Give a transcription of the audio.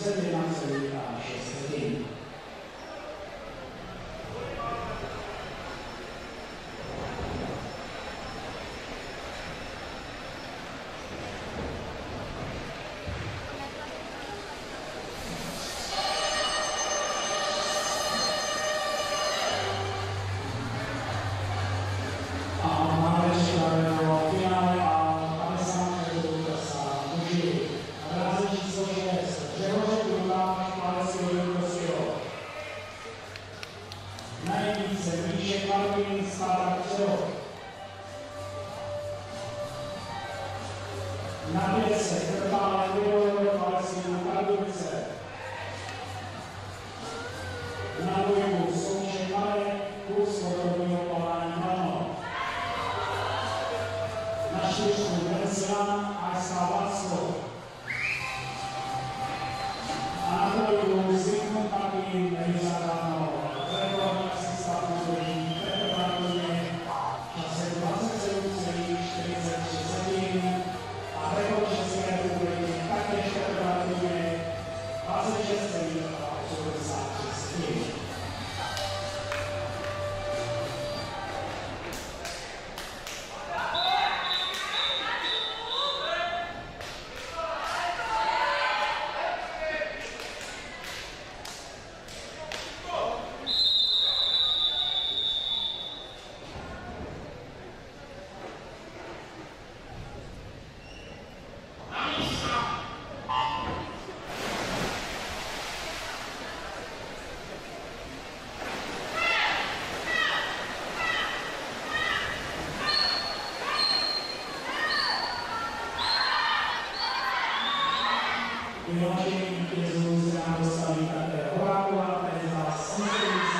31,6. Nejvíce výšek Martin Stáda Přerov. Na 500 Krpále Lidové Palestínu Pardubice. Na dvojku Souček Marek, kurz motorového plavání Mlano. Na 4 Venezuela a SK Václav. A na trojku Zygmunt Martin Nejzáradnou. Rekordní asista území Petr Bartoně čase 27,43 a rekord České republiky taktéž Petr Bartoně 26,83. Vyhlášení vítězů se nám dostaví také Horáková, tedy za 70.